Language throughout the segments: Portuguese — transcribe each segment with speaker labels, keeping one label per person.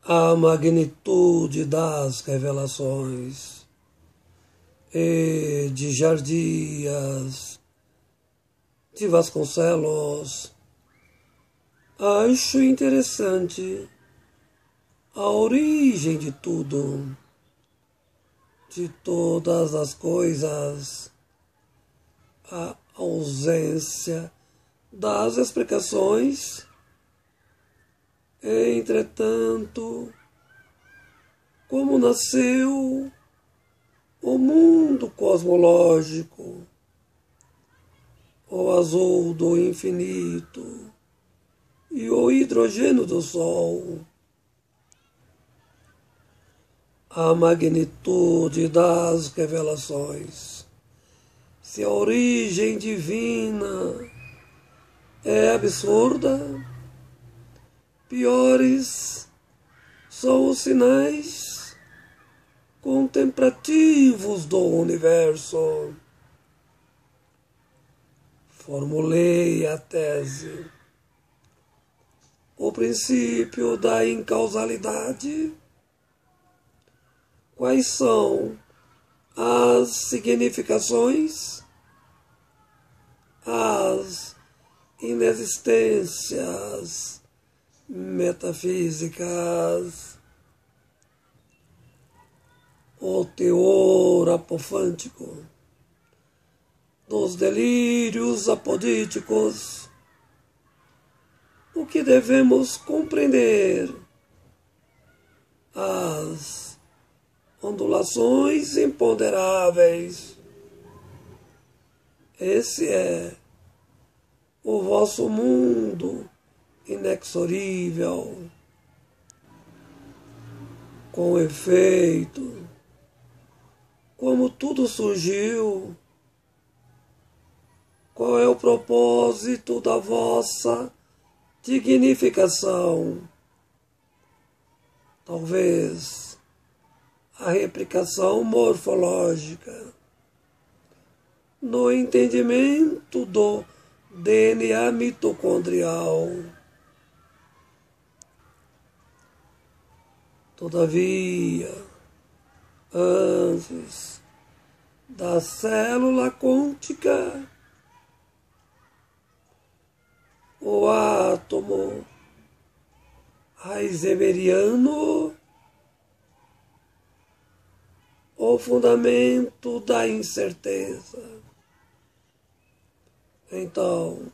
Speaker 1: a magnitude das revelações e de Jardias de Vasconcelos. Acho interessante a origem de tudo, de todas as coisas, a ausência das explicações. Entretanto, como nasceu o mundo cosmológico, o azul do infinito e o hidrogênio do Sol, a magnitude das revelações, se a origem divina é absurda, piores são os sinais contemplativos do universo. Formulei a tese. O princípio da incausalidade. Quais são as significações, as inexistências metafísicas, o teor apofântico dos delírios apodíticos, o que devemos compreender, as ondulações imponderáveis. Esse é o vosso mundo inexorível. Com efeito, como tudo surgiu, qual é o propósito da vossa dignificação? Talvez a replicação morfológica no entendimento do DNA mitocondrial. Todavia, antes da célula quântica, o átomo heiseriano, o fundamento da incerteza. Então,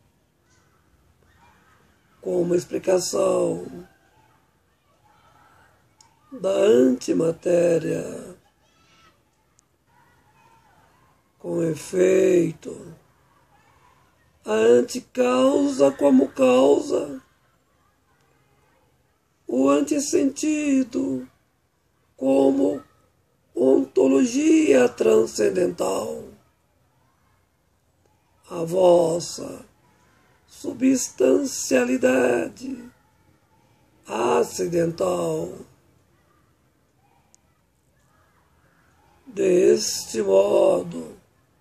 Speaker 1: como explicação da antimatéria, com efeito, a anticausa como causa, o antissentido como ontologia transcendental, a vossa substancialidade acidental. Deste modo,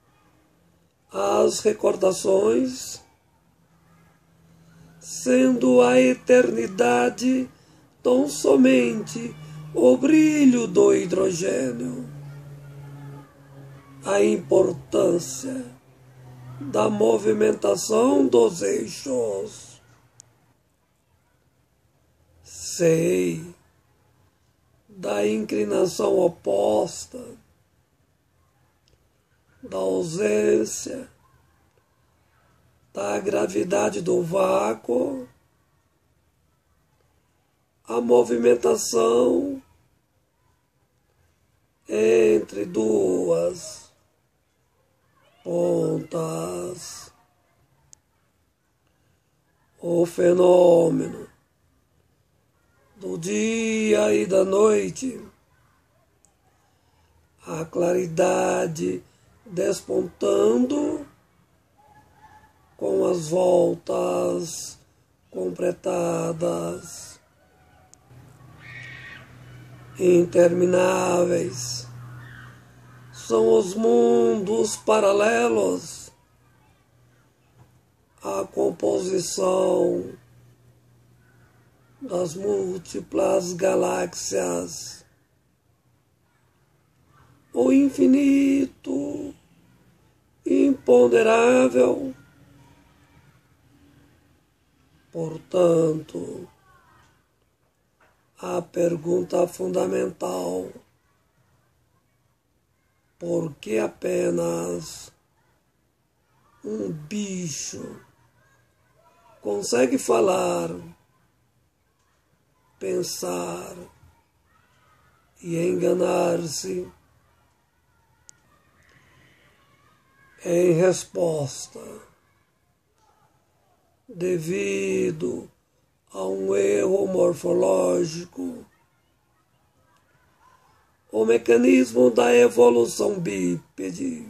Speaker 1: as recordações, sendo a eternidade tão somente o brilho do hidrogênio, a importância da movimentação dos eixos. Sei da inclinação oposta, da ausência, da gravidade do vácuo, a movimentação entre duas pontas, o fenômeno do dia e da noite, a claridade despontando com as voltas completadas, intermináveis. São os mundos paralelos, a composição das múltiplas galáxias, o infinito, imponderável. Portanto, a pergunta fundamental: por que apenas um bicho consegue falar, pensar e enganar-se? Em resposta, devido a um erro morfológico, o mecanismo da evolução bípede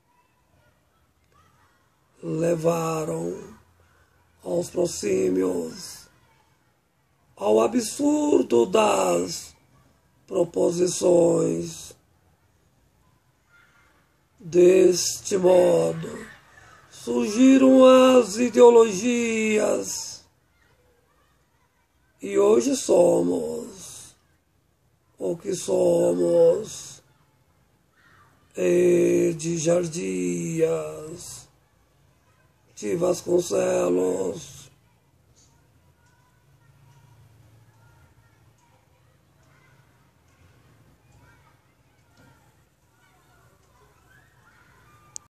Speaker 1: levaram aos proscímios ao absurdo das proposições. Deste modo, surgiram as ideologias e hoje somos o que somos. De Jardias, de Vasconcelos.